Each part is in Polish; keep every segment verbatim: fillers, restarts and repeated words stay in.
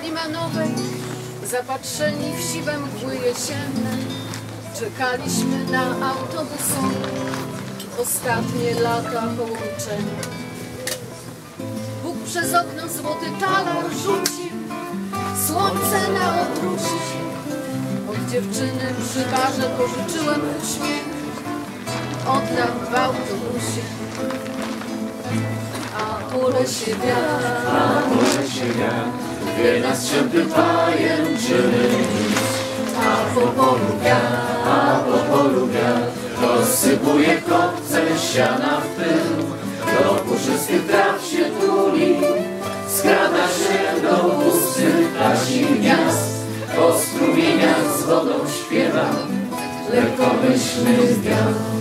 limanowej, zapatrzeni w siwe mgły jesienne, czekaliśmy na autobusowe ostatnie lata połączenia. Bóg przez okno złoty talar rzucił, słońce na obrusie. Od dziewczyny przy barze pożyczyłem uśmiech, oddam w autobusie. A po lesie wiatr, a po lesie wiatr, wie na strzępy pajęczyny nic. A po polu wiatr, a po polu wiatr, rozsypuje kopce siana w pył. Do puszystych traw się tuli, skrada się do pustych ptasich gniazd. Po strumieniach z wodą śpiewa lekkomyślny wiatr.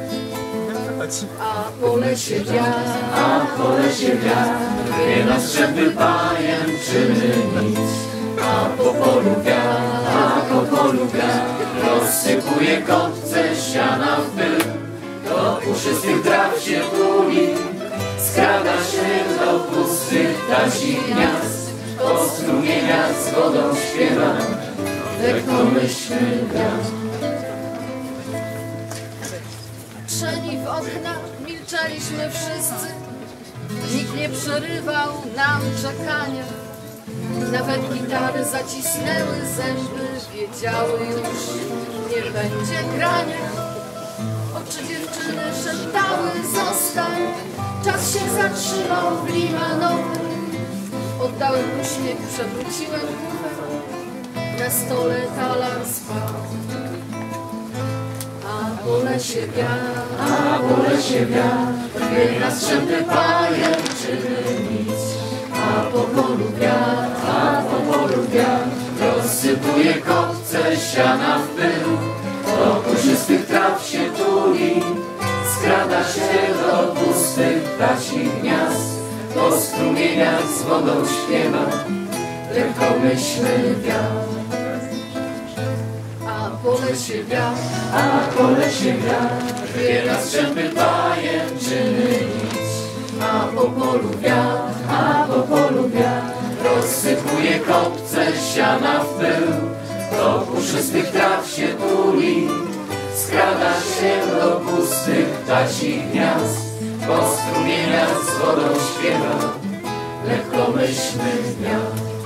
a po lesie wiatr, A po lesie wiatr, wie na strzępy pajęczyny nic. A po polu wiatr, a po polu wiatr, rozsypuje kopce siana w pył. Do puszystych traw się tuli, skrada się do pustych ptasich gniazd. Po strumieniach z wodą śpiewa lekkomyślny wiatr. patrzeni w okna, milczeliśmy wszyscy. Nikt nie przerywał nam czekania. Nawet gitary zacisnęły zęby, wiedziały już, nie będzie grania. Oczy dziewczyny szeptały, zostań, czas się zatrzymał w limanowej. Oddałem uśmiech, przewróciłem głowę, na stole talar spał. A po lesie wiatr, A po lesie wiatr, wie na strzępy pajęczyny nic. A po polu wiatr, a po polu wiatr, rozsypuje kopce siana w pył. Do puszystych traw się tuli, skrada się do pustych ptasich gniazd. Po strumieniach z wodą śpiewa lekkomyślny wiatr. a po lesie wiatr, A po lesie wiatr, wie na strzępy pajęczyny nic. A po polu wiatr, a po polu wiatr, rozsypuje kopce siana w pył. Do puszystych traw się tuli, skrada się do pustych ptasich gniazd. Po strumieniach z wodą śpiewa lekkomyślny wiatr.